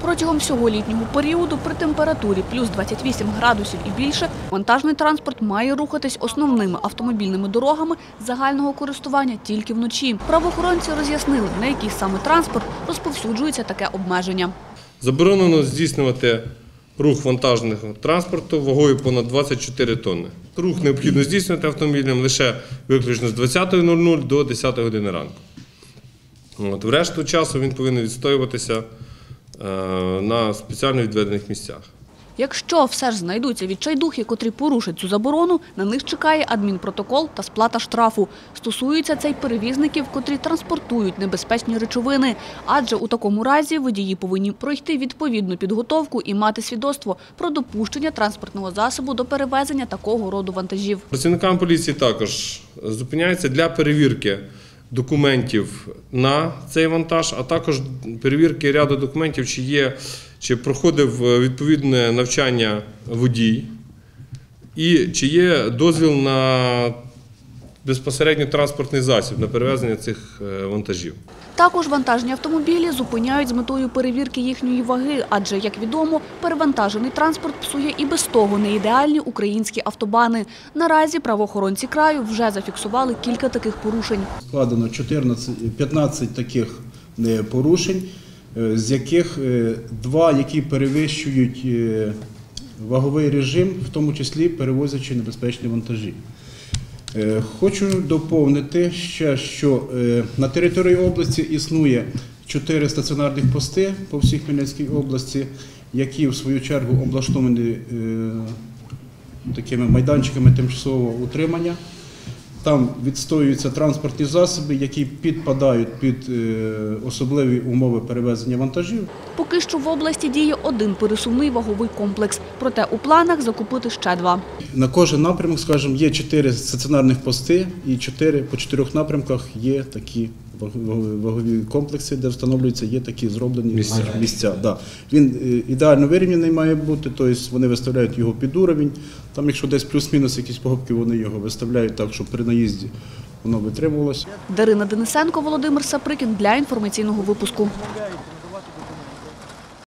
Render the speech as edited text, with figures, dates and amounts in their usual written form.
Протягом всього літнього періоду при температурі плюс 28 градусів і більше вантажний транспорт має рухатись основними автомобільними дорогами загального користування тільки вночі. Правоохоронці роз'яснили, на який саме транспорт розповсюджується таке обмеження. Заборонено здійснювати рух вантажного транспорту вагою понад 24 тонни. Рух необхідно здійснювати автомобілем лише виключно з 20:00 до 10 години ранку. В решту часу він повинен відстоюватися на спеціально відведених місцях. Якщо все ж знайдуться відчайдухи, котрі порушать цю заборону, на них чекає адмінпротокол та сплата штрафу. Стосується це й перевізників, котрі транспортують небезпечні речовини. Адже у такому разі водії повинні пройти відповідну підготовку і мати свідоцтво про допущення транспортного засобу до перевезення такого роду вантажів. Працівникам поліції також зупиняється для перевірки документів на цей вантаж, а також перевірки ряду документів, чи проходив відповідне навчання водій і чи є дозвіл на безпосередньо транспортний засіб на перевезення цих вантажів. Також вантажні автомобілі зупиняють з метою перевірки їхньої ваги, адже, як відомо, перевантажений транспорт псує і без того неідеальні українські автобани. Наразі правоохоронці краю вже зафіксували кілька таких порушень. Складено 15 таких порушень, з яких 2, які перевищують ваговий режим, в тому числі перевозячи небезпечні вантажі. Хочу доповнити ще, що на території області існує 4 стаціонарних пости по всій Хмельницькій області, які в свою чергу облаштовані такими майданчиками тимчасового утримання. Там відстоюються транспортні засоби, які підпадають під особливі умови перевезення вантажів. Поки що в області діє 1 пересувний ваговий комплекс, проте у планах закупити ще 2. На кожен напрямок, скажімо, є 4 стаціонарних пости і по 4 напрямках є такі вагові комплекси, де встановлюються, є такі зроблені місця. Да. Він ідеально вирівняний має бути, тобто вони виставляють його під уровень. Там, якщо десь плюс-мінус якісь погибки, вони його виставляють так, щоб при наїзді воно витримувалося. Дарина Денисенко, Володимир Саприкін для інформаційного випуску.